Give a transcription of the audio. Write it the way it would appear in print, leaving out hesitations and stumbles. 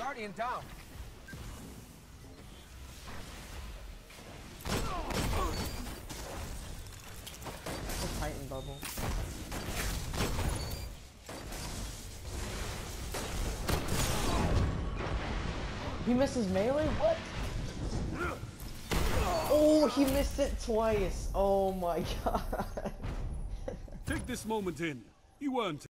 Guardian down. The Titan bubble. He misses melee? What? Oh, he missed it twice. Oh my god. Take this moment in. You weren't